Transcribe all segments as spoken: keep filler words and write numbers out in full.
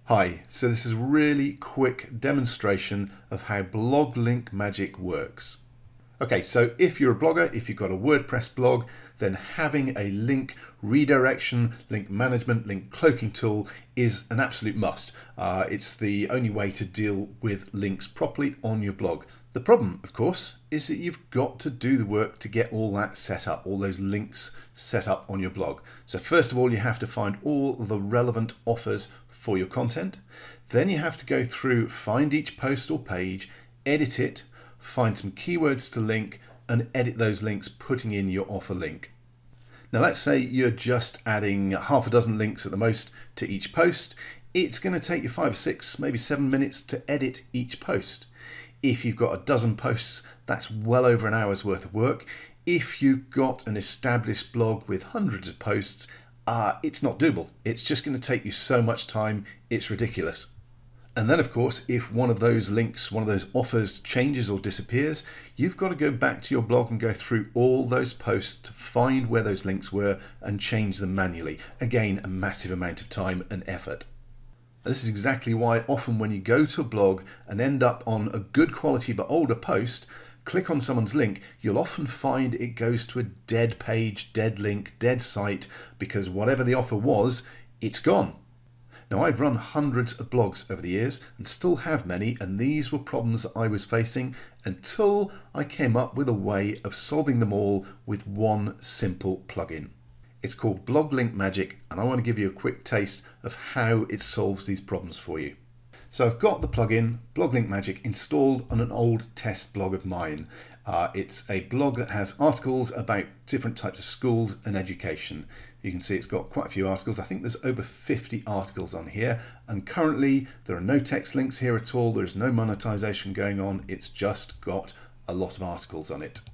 Hi, so this is a really quick demonstration of how blog link magic works. Okay, so if you're a blogger, if you've got a WordPress blog, then having a link redirection, link management, link cloaking tool is an absolute must. Uh, it's the only way to deal with links properly on your blog. The problem, of course, is that you've got to do the work to get all that set up, all those links set up on your blog. So first of all, you have to find all the relevant offers for your content. Then you have to go through, find each post or page, edit it, find some keywords to link, and edit those links, putting in your offer link. Now let's say you're just adding half a dozen links at the most to each post. It's going to take you five or six, maybe seven minutes to edit each post. If you've got a dozen posts, that's well over an hour's worth of work. If you've got an established blog with hundreds of posts, uh, it's not doable. It's just going to take you so much time, it's ridiculous. And then of course, if one of those links, one of those offers changes or disappears, you've got to go back to your blog and go through all those posts to find where those links were and change them manually. Again, a massive amount of time and effort. This is exactly why often when you go to a blog and end up on a good quality but older post, click on someone's link, you'll often find it goes to a dead page, dead link, dead site, because whatever the offer was, it's gone. Now I've run hundreds of blogs over the years and still have many, and these were problems that I was facing until I came up with a way of solving them all with one simple plugin. It's called Blog Link Magic, and I want to give you a quick taste of how it solves these problems for you. So I've got the plugin Blog Link Magic installed on an old test blog of mine. Uh, it's a blog that has articles about different types of schools and education. You can see it's got quite a few articles. I think there's over fifty articles on here, and currently there are no text links here at all. There's no monetization going on. It's just got a lot of articles on it.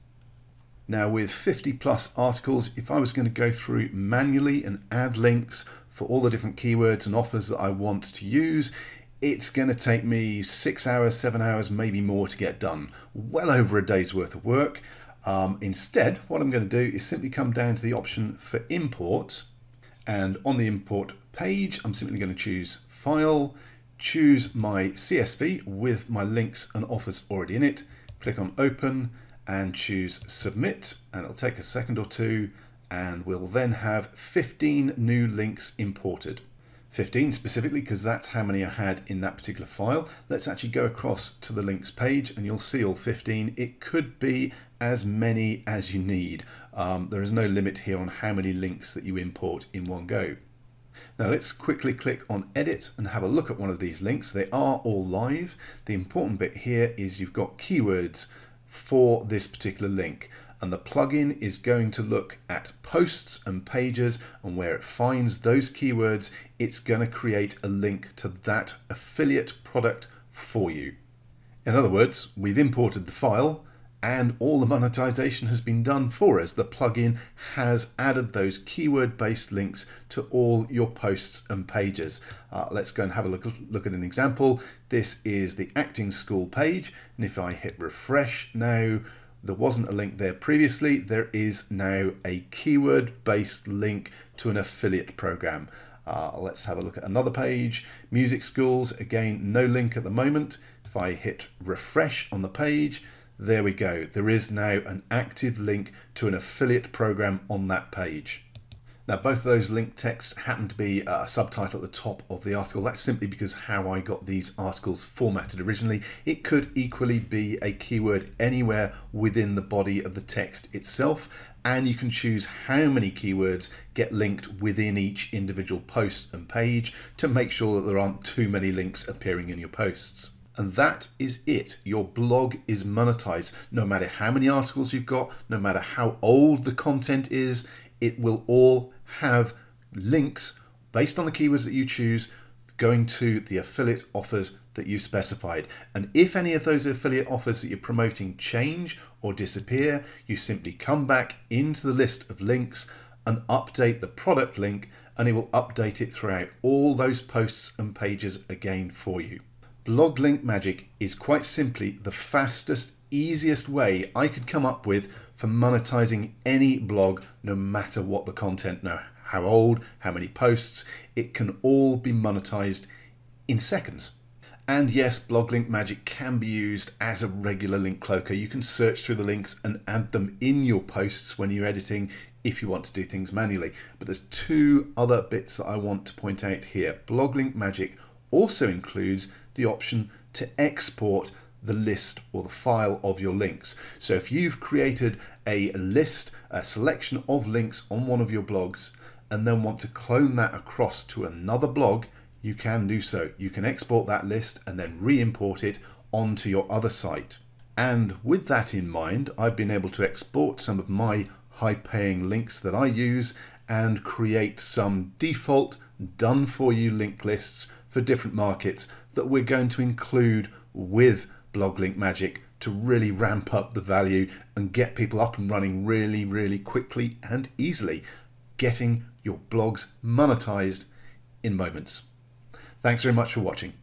Now with fifty plus articles, if I was going to go through manually and add links for all the different keywords and offers that I want to use, it's going to take me six hours, seven hours, maybe more to get done. Well over a day's worth of work. Um, instead, what I'm going to do is simply come down to the option for import, and on the import page, I'm simply going to choose File, choose my C S V with my links and offers already in it, click on Open, and choose Submit, and it'll take a second or two, and we'll then have fifteen new links imported. fifteen specifically because that's how many I had in that particular file. Let's actually go across to the links page and you'll see all fifteen. It could be as many as you need. Um, there is no limit here on how many links that you import in one go. Now let's quickly click on edit and have a look at one of these links. They are all live. The important bit here is you've got keywords for this particular link, and the plugin is going to look at posts and pages, and where it finds those keywords, it's going to create a link to that affiliate product for you. In other words, we've imported the file and all the monetization has been done for us. The plugin has added those keyword based links to all your posts and pages. Uh, let's go and have a look, look at an example. This is the acting school page, and if I hit refresh now, there wasn't a link there previously. There is now a keyword based link to an affiliate program. Uh, let's have a look at another page. Music schools, again, no link at the moment. If I hit refresh on the page, there we go. There is now an active link to an affiliate program on that page. Now both of those link texts happen to be a subtitle at the top of the article. That's simply because how I got these articles formatted originally. It could equally be a keyword anywhere within the body of the text itself, and you can choose how many keywords get linked within each individual post and page to make sure that there aren't too many links appearing in your posts. And that is it. Your blog is monetized. No matter how many articles you've got, no matter how old the content is, it will all have links based on the keywords that you choose going to the affiliate offers that you specified. And if any of those affiliate offers that you're promoting change or disappear, you simply come back into the list of links and update the product link, and it will update it throughout all those posts and pages again for you. Blog Link Magic is quite simply the fastest, easiest way I could come up with for monetizing any blog, no matter what the content, no how old, how many posts. It can all be monetized in seconds. And yes, Blog Link Magic can be used as a regular link cloaker. You can search through the links and add them in your posts when you're editing if you want to do things manually. But there's two other bits that I want to point out here. Blog Link Magic also includes the option to export the list or the file of your links. So if you've created a list, a selection of links on one of your blogs, and then want to clone that across to another blog, you can do so. You can export that list and then re-import it onto your other site. And with that in mind, I've been able to export some of my high-paying links that I use and create some default done for you link lists for different markets that we're going to include with Blog Link Magic to really ramp up the value and get people up and running really, really quickly and easily, getting your blogs monetized in moments. Thanks very much for watching.